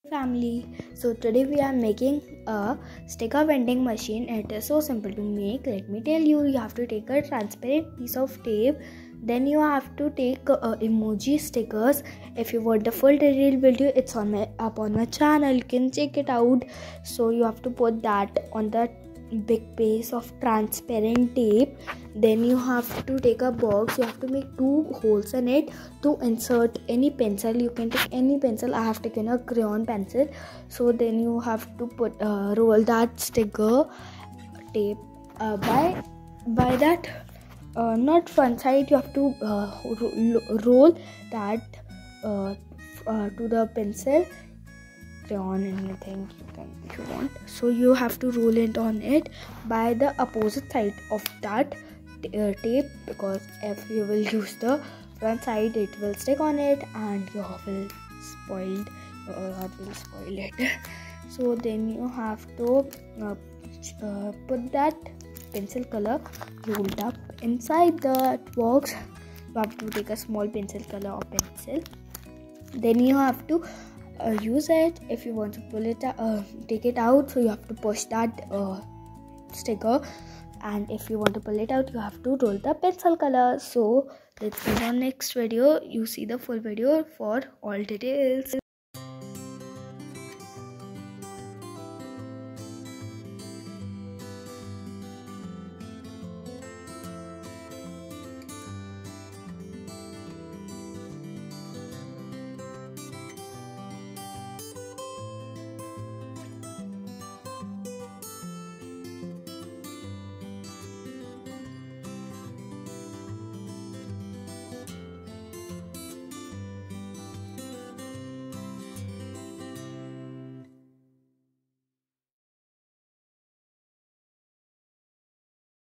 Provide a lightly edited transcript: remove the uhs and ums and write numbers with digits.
Family. So today we are making a sticker vending machine. It is so simple to make. Let me tell you, you have to take a transparent piece of tape, then you have to take emoji stickers. If you want the full detailed video, it's on my channel, you can check it out. So you have to put that on the big piece of transparent tape. Then you have to take a box. You have to make 2 holes in it to insert any pencil. You can take any pencil. I have taken a crayon pencil. So then you have to put roll that sticker tape by that not front side. You have to roll that to the pencil, crayon, anything you can if you want. So you have to roll it on it by the opposite side of that tape, because if you will use the front side, it will stick on it and you will spoil it. So then you have to put that pencil color rolled up inside the box. You have to take a small pencil color or pencil. Then you have to use it. If you want to pull it take it out, so you have to push that sticker, and if you want to pull it out, you have to roll the pencil color. So let's see the next video. You see the full video for all details.